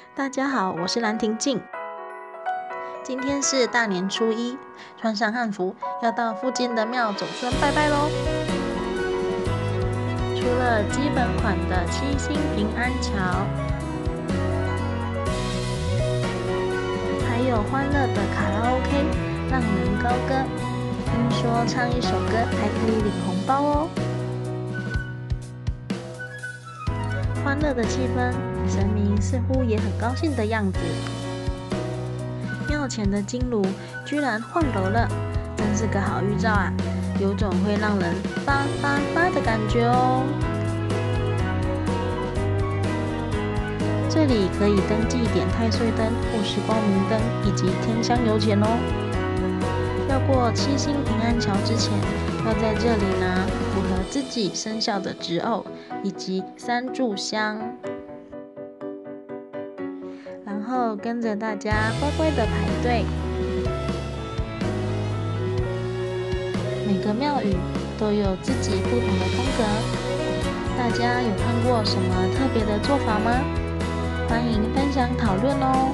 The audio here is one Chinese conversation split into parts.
大家好，我是兰亭静。今天是大年初一，穿上汉服，要到附近的庙走村拜拜咯。除了基本款的七星平安桥，还有欢乐的卡拉 OK， 让人高歌。听说唱一首歌还可以领红包哦。欢乐的气氛，神明似乎也很高兴的样子。庙前的金炉居然换楼了，真是个好预兆啊！有种会让人发发发的感觉哦。这里可以登记点太岁灯或是光明灯以及添香油钱哦。要过七星平安桥之前，要在这里拿符合自己生肖的纸偶以及3炷香，然后跟着大家乖乖的排队。每个庙宇都有自己不同的风格，大家有看过什么特别的做法吗？欢迎分享讨论哦。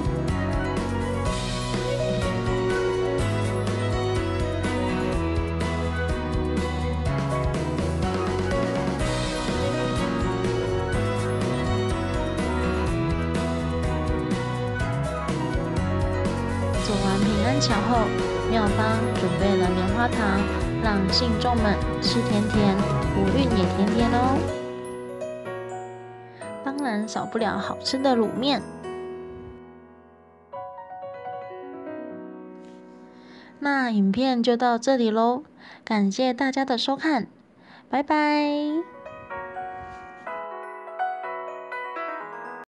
走完平安桥后，庙方准备了棉花糖，让信众们吃甜甜，福运也甜甜哦。当然少不了好吃的卤面。那影片就到这里咯，感谢大家的收看，拜拜。